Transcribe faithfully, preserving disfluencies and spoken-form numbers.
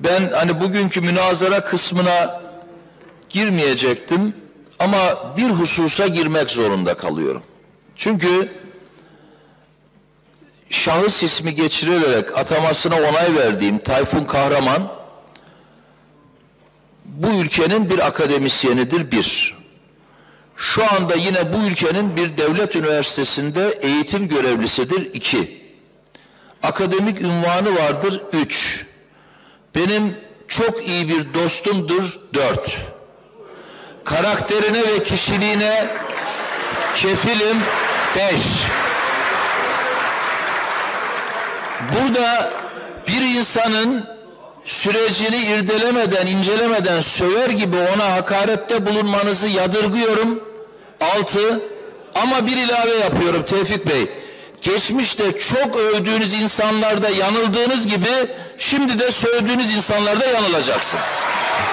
Ben hani bugünkü münazara kısmına girmeyecektim ama bir hususa girmek zorunda kalıyorum. Çünkü şahıs ismi geçirilerek atamasına onay verdiğim Tayfun Kahraman bu ülkenin bir akademisyenidir bir. Şu anda yine bu ülkenin bir devlet üniversitesinde eğitim görevlisidir iki. Akademik unvanı vardır üç. Benim çok iyi bir dostumdur dört. Karakterine ve kişiliğine kefilim beş. Burada bir insanın sürecini irdelemeden, incelemeden söver gibi ona hakarette bulunmanızı yadırgıyorum. Altı. Ama bir ilave yapıyorum Tevfik Bey. Geçmişte çok övdüğünüz insanlarda yanıldığınız gibi şimdi de sövdüğünüz insanlarda yanılacaksınız.